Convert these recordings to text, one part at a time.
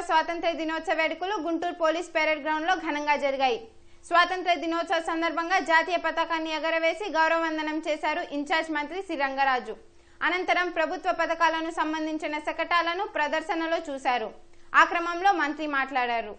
స్వాతంత్ర దినోత్సవ వేడుకలు గుంటూరు పోలీస్ పెరేడ్ గ్రౌండ్ లో ఘనంగా జరిగాయి. స్వాతంత్ర దినోత్సవ సందర్భంగా జాతీయ పతాకాన్ని ఎగరవేసి గౌరవవందనం చేశారు ఇన్ఛార్జ్ మంత్రి సి రంగరాజు. అనంతరం ప్రభుత్వ పథకాలను సంబంధించిన శకటాలను ప్రదర్శనలో చూశారు. ఆ క్రమంలో మంత్రి మాట్లాడారు.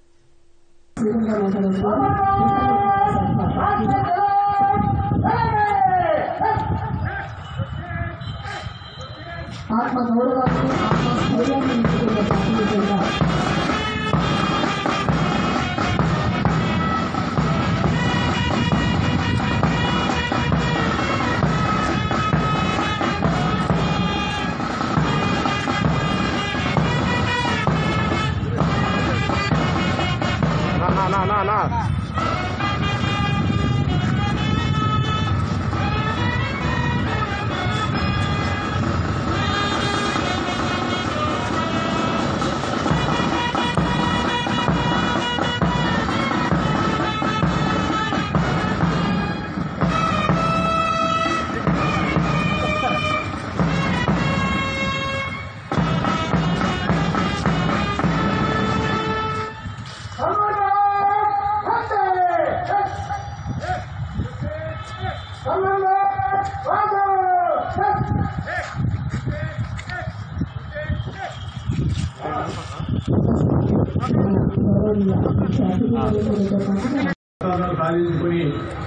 సాధించుకుని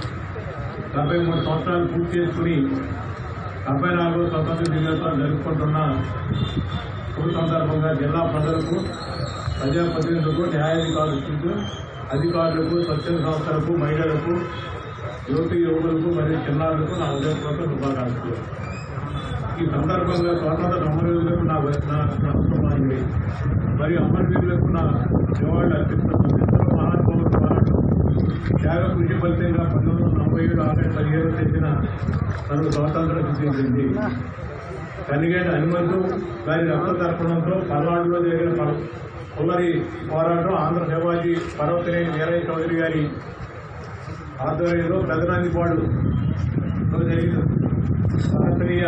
73 సంవత్సరాలు పూర్తి చేసుకుని 74వ స్వతంత్ర దినోత్సవం జరుపుకుంటున్న సందర్భంగా జిల్లా ప్రజలకు, ప్రజాప్రతినిధులకు, న్యాయాధికారులకు, అధికారులకు, స్వచ్ఛంద సంస్థలకు, మహిళలకు, యువకులకు మరియు చిన్నారులకు నా ఉదయపూర్వక శుభాకాంక్షలు. ఈ సందర్భంగా స్వాతంత్ర అమరవీరులకు నా కుటుంబాన్ని మరియు అమరవీరులకు నా నివాళులు అర్పిస్తున్నాను. ఎందరో మహానుభావుల పోరాటం త్యాగ కృషి ఫలితంగా 1947 ఆగస్టు 17 తెచ్చిన తనకు స్వాతంత్రం సిద్ధించింది. కనిగేటి హనుమంతు గారి రక్త తర్పణంతో పల్నాడులో జరిగిన పుల్లరి పోరాటం, ఆంధ్ర శివాజీ పర్వతనేని వీరయ్య చౌదరి గారి ఆధ్వర్యంలో పెదనందిపాడులో జరిగిన భారతీయ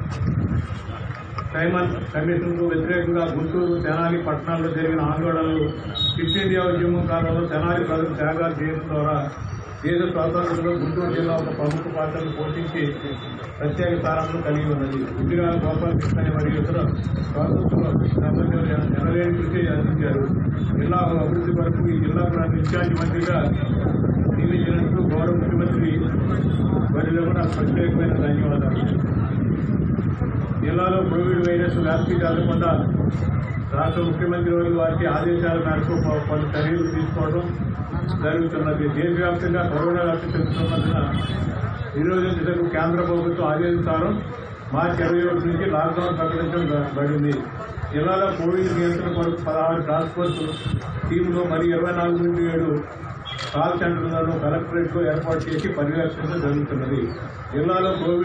సైమన్ కమిషన్ కు వ్యతిరేకంగా గుంటూరు, తెనాలి పట్టణాల్లో జరిగిన ఆందోళనలు, క్విట్ ఇండియా ఉద్యమం కాలంలో తెనాలి ప్రజలు త్యాగాలు చేయడం ద్వారా దేశ స్వాతంత్రంలో గుంటూరు జిల్లా ఒక ప్రముఖ పాత్రను పోషించి ప్రత్యేక స్థానాలను కలిగి ఉన్నది. గుండిరాల గోపాలకృష్ణ మరియు ఇతర స్వాతంత్ర ఎనలేని కృషి అందించారు. జిల్లా అభివృద్ధి వరకు ఈ జిల్లాకు నన్ను ఇన్ఛార్జి మంత్రిగా నియమించినందుకు గౌరవ ముఖ్యమంత్రి వారిలో నాకు ప్రత్యేకమైన ధన్యవాదాలు. జిల్లాలో కోవిడ్ వైరస్ వ్యాప్తి కాకుండా రాష్ట్ర ముఖ్యమంత్రి వారికి ఆదేశాల మేరకు పలు చర్యలు తీసుకోవడం జరుగుతున్నది. దేశవ్యాప్తంగా కరోనా వ్యాప్తి చెందుతున్నందున నిరోధించడానికి కేంద్ర ప్రభుత్వం ఆదేశాలు మార్చి 21 నుంచి లాక్డౌన్ ప్రకటించబడింది. జిల్లాలో కోవిడ్ నియంత్రణ కొరకు 16 టాస్క్ ఫోర్స్ టీంలు మరియు 24 నుండి 7 కాల్ సెంటర్లను కలెక్టరేట్ లో ఏర్పాటు చేసి పర్యవేక్షణ జరుగుతున్నది. జిల్లాలో కోవిడ్